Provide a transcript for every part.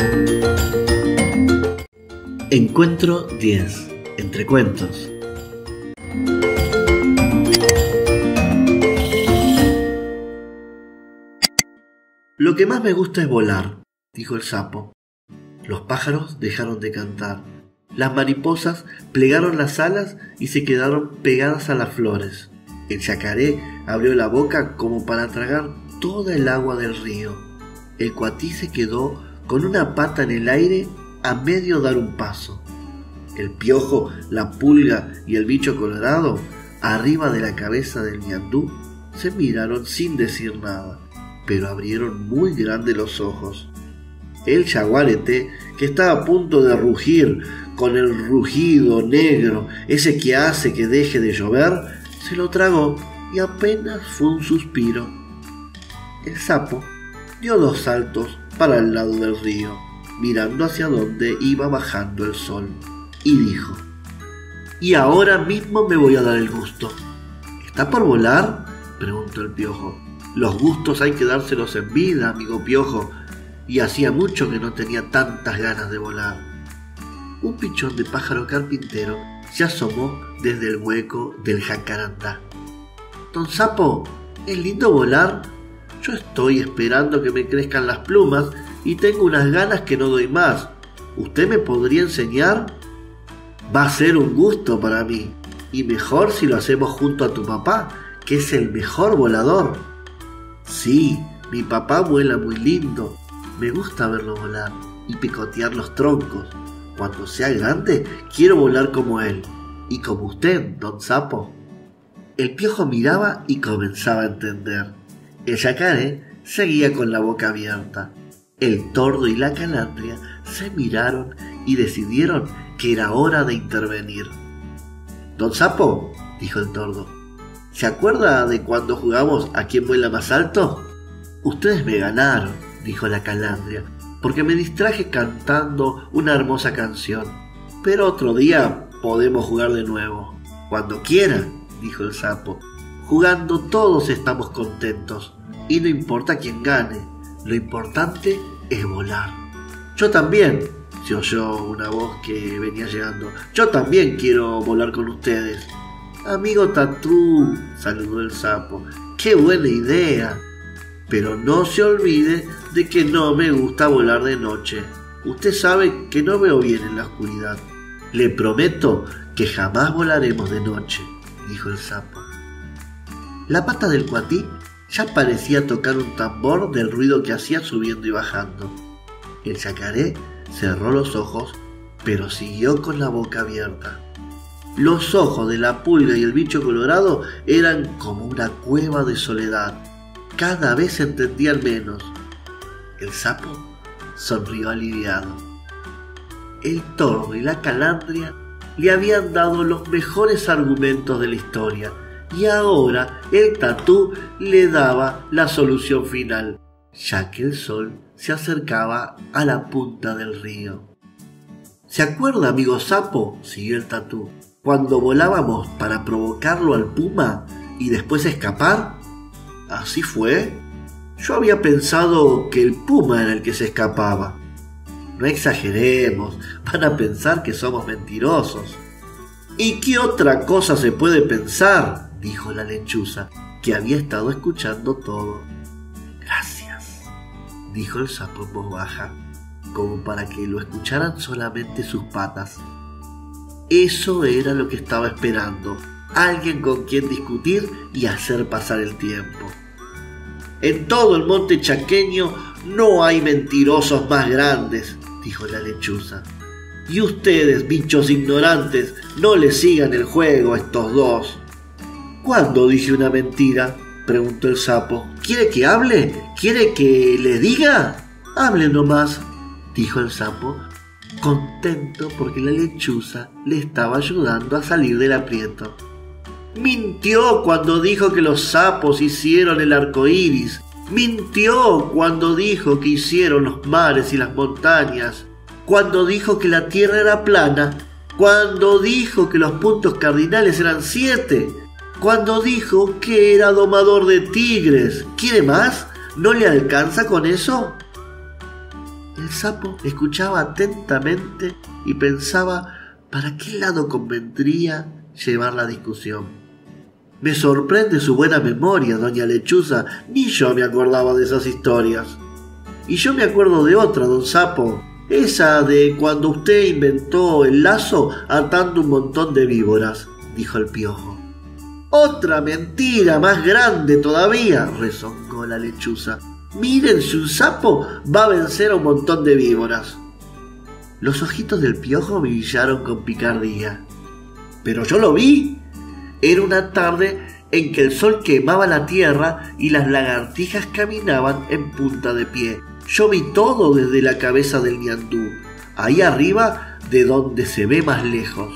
Encuentro 10. Entre cuentos. Lo que más me gusta es volar, dijo el sapo. Los pájaros dejaron de cantar. Las mariposas plegaron las alas y se quedaron pegadas a las flores. El yacaré abrió la boca como para tragar toda el agua del río. El cuatí se quedó con una pata en el aire a medio dar un paso. El piojo, la pulga y el bicho colorado, arriba de la cabeza del ñandú, se miraron sin decir nada, pero abrieron muy grandes los ojos. El yaguareté, que estaba a punto de rugir con el rugido negro, ese que hace que deje de llover, se lo tragó y apenas fue un suspiro. El sapo dio 2 saltos para el lado del río, mirando hacia donde iba bajando el sol, y dijo: «Y ahora mismo me voy a dar el gusto». «¿Está por volar?», preguntó el piojo. «Los gustos hay que dárselos en vida, amigo piojo, y hacía mucho que no tenía tantas ganas de volar». Un pichón de pájaro carpintero se asomó desde el hueco del jacarandá. «Don Sapo, ¿es lindo volar? Yo estoy esperando que me crezcan las plumas y tengo unas ganas que no doy más. ¿Usted me podría enseñar?» «Va a ser un gusto para mí, y mejor si lo hacemos junto a tu papá, que es el mejor volador». «Sí, mi papá vuela muy lindo. Me gusta verlo volar y picotear los troncos. Cuando sea grande, quiero volar como él, y como usted, don Sapo». El piojo miraba y comenzaba a entender. El yacaré seguía con la boca abierta. El tordo y la calandria se miraron y decidieron que era hora de intervenir. «Don Sapo», dijo el tordo, «¿se acuerda de cuando jugamos a quién vuela más alto?» «Ustedes me ganaron», dijo la calandria, «porque me distraje cantando una hermosa canción. Pero otro día podemos jugar de nuevo». «Cuando quieran», dijo el sapo. «Jugando todos estamos contentos, y no importa quién gane, lo importante es volar». «Yo también», se oyó una voz que venía llegando. «Yo también quiero volar con ustedes». «Amigo Tatú», saludó el sapo, «qué buena idea. Pero no se olvide de que no me gusta volar de noche. Usted sabe que no veo bien en la oscuridad». «Le prometo que jamás volaremos de noche», dijo el sapo. La pata del cuatí ya parecía tocar un tambor del ruido que hacía subiendo y bajando. El yacaré cerró los ojos, pero siguió con la boca abierta. Los ojos de la pulga y el bicho colorado eran como una cueva de soledad. Cada vez se entendían menos. El sapo sonrió aliviado. El tordo y la calandria le habían dado los mejores argumentos de la historia, y ahora el tatú le daba la solución final, ya que el sol se acercaba a la punta del río. «¿Se acuerda, amigo sapo?», siguió el tatú, «cuando volábamos para provocarlo al puma y después escapar?» «¿Así fue? Yo había pensado que el puma era el que se escapaba». «No exageremos, van a pensar que somos mentirosos». «¿Y qué otra cosa se puede pensar?», dijo la lechuza, que había estado escuchando todo. «Gracias», dijo el sapo en voz baja, como para que lo escucharan solamente sus patas. Eso era lo que estaba esperando, alguien con quien discutir y hacer pasar el tiempo. «En todo el monte chaqueño no hay mentirosos más grandes», dijo la lechuza. «Y ustedes, bichos ignorantes, no le sigan el juego a estos dos». «¿Cuándo dije una mentira?», preguntó el sapo. «¿Quiere que hable? ¿Quiere que le diga?» «Hable nomás», dijo el sapo, contento porque la lechuza le estaba ayudando a salir del aprieto. «Mintió cuando dijo que los sapos hicieron el arco iris. Mintió cuando dijo que hicieron los mares y las montañas. Cuando dijo que la tierra era plana. Cuando dijo que los puntos cardinales eran 7. Cuando dijo que era domador de tigres. ¿Quiere más? ¿No le alcanza con eso?». El sapo escuchaba atentamente y pensaba para qué lado convendría llevar la discusión. Me sorprende su buena memoria, doña Lechuza. Ni yo me acordaba de esas historias. Y yo me acuerdo de otra, don Sapo. Esa de cuando usted inventó el lazo atando un montón de víboras, dijo el Piojo. Otra mentira más grande todavía, rezongó la Lechuza. Miren si un sapo va a vencer a un montón de víboras. Los ojitos del Piojo brillaron con picardía. Pero yo lo vi. Era una tarde en que el sol quemaba la tierra y las lagartijas caminaban en punta de pie. Yo vi todo desde la cabeza del ñandú, ahí arriba de donde se ve más lejos.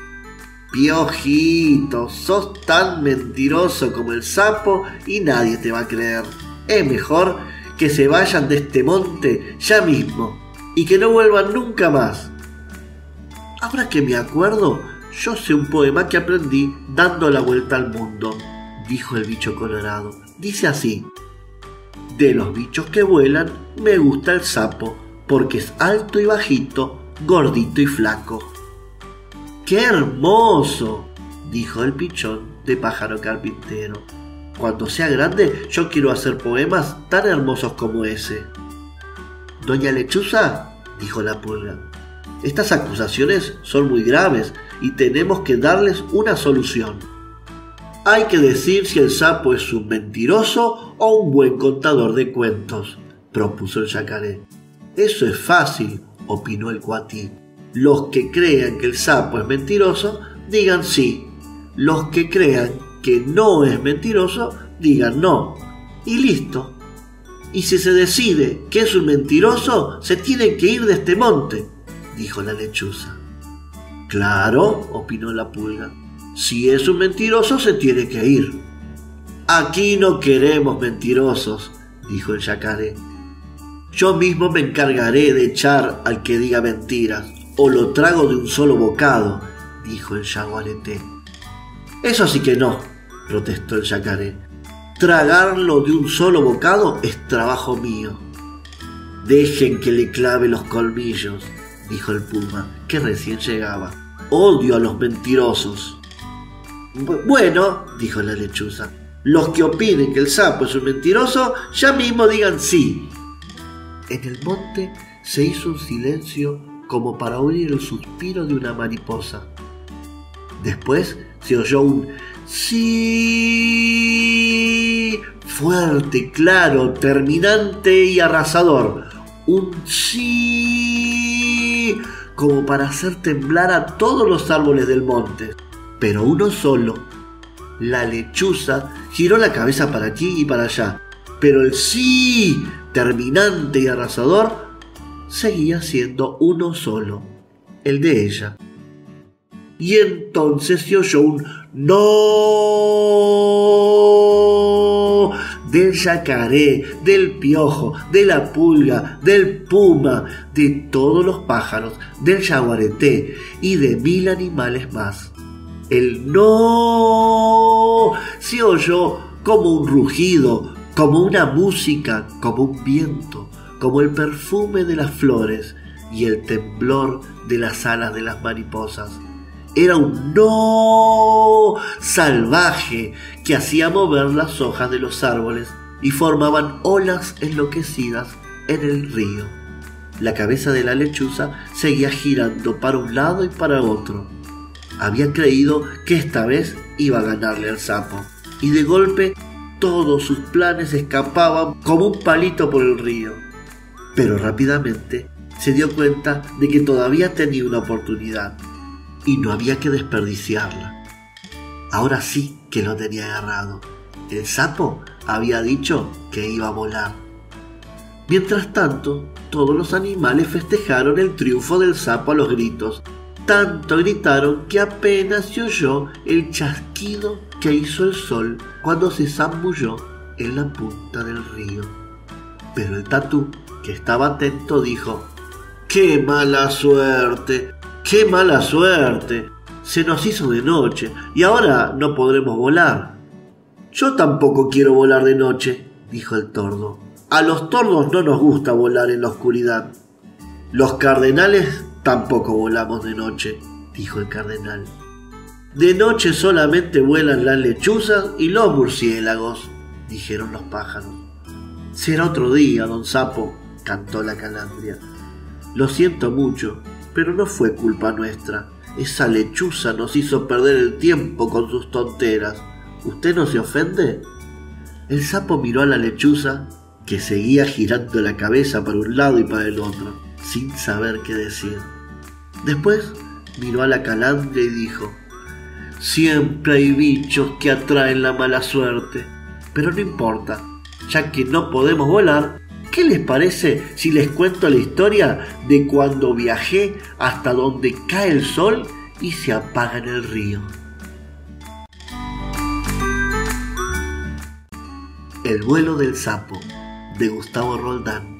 Piojito, sos tan mentiroso como el sapo y nadie te va a creer. Es mejor que se vayan de este monte ya mismo y que no vuelvan nunca más. Ahora que me acuerdo, yo sé un poema que aprendí dando la vuelta al mundo, dijo el bicho colorado. Dice así: de los bichos que vuelan, me gusta el sapo, porque es alto y bajito, gordito y flaco. ¡Qué hermoso!, dijo el pichón de pájaro carpintero. Cuando sea grande, yo quiero hacer poemas tan hermosos como ese. Doña Lechuza, dijo la pulga, estas acusaciones son muy graves y tenemos que darles una solución. Hay que decir si el sapo es un mentiroso o un buen contador de cuentos, propuso el yacaré. Eso es fácil, opinó el cuatí. Los que crean que el sapo es mentiroso, digan sí. Los que crean que no es mentiroso, digan no. Y listo. Y si se decide que es un mentiroso, se tiene que ir de este monte, dijo la Lechuza. Claro, opinó la pulga. Si es un mentiroso, se tiene que ir. Aquí no queremos mentirosos, dijo el yacaré. Yo mismo me encargaré de echar al que diga mentiras, o lo trago de un solo bocado, dijo el yaguareté. Eso sí que no, protestó el yacaré. Tragarlo de un solo bocado es trabajo mío. Dejen que le clave los colmillos, dijo el puma, que recién llegaba. Odio a los mentirosos. Bueno, dijo la Lechuza, los que opinen que el sapo es un mentiroso, ya mismo digan sí. En el monte se hizo un silencio como para oír el suspiro de una mariposa. Después se oyó un sí, fuerte, claro, terminante y arrasador. Un sí, como para hacer temblar a todos los árboles del monte. Pero uno solo. La Lechuza giró la cabeza para aquí y para allá, pero el sí, terminante y arrasador, seguía siendo uno solo, el de ella. Y entonces se oyó un no del yacaré, del piojo, de la pulga, del puma, de todos los pájaros, del yaguareté y de 1000 animales más. El no se oyó como un rugido, como una música, como un viento, como el perfume de las flores y el temblor de las alas de las mariposas. Era un no salvaje que hacía mover las hojas de los árboles y formaban olas enloquecidas en el río. La cabeza de la Lechuza seguía girando para un lado y para otro. Había creído que esta vez iba a ganarle al sapo, y de golpe todos sus planes escapaban como un palito por el río. Pero rápidamente se dio cuenta de que todavía tenía una oportunidad y no había que desperdiciarla. Ahora sí que lo tenía agarrado. El sapo había dicho que iba a volar. Mientras tanto, todos los animales festejaron el triunfo del sapo a los gritos. Tanto gritaron que apenas se oyó el chasquido que hizo el sol cuando se zambulló en la punta del río. Pero el tatú, que estaba atento, dijo: ¡Qué mala suerte! ¡Qué mala suerte! Se nos hizo de noche y ahora no podremos volar. Yo tampoco quiero volar de noche, dijo el tordo. A los tordos no nos gusta volar en la oscuridad. Los cardenales tampoco volamos de noche, dijo el cardenal. De noche solamente vuelan las lechuzas y los murciélagos, dijeron los pájaros. Será otro día, don Sapo, cantó la calandria. Lo siento mucho, pero no fue culpa nuestra. Esa lechuza nos hizo perder el tiempo con sus tonteras. ¿Usted no se ofende? El sapo miró a la lechuza, que seguía girando la cabeza para un lado y para el otro, sin saber qué decir. Después miró a la calandria y dijo: siempre hay bichos que atraen la mala suerte, pero no importa, ya que no podemos volar. ¿Qué les parece si les cuento la historia de cuando viajé hasta donde cae el sol y se apaga en el río? El vuelo del sapo, de Gustavo Roldán.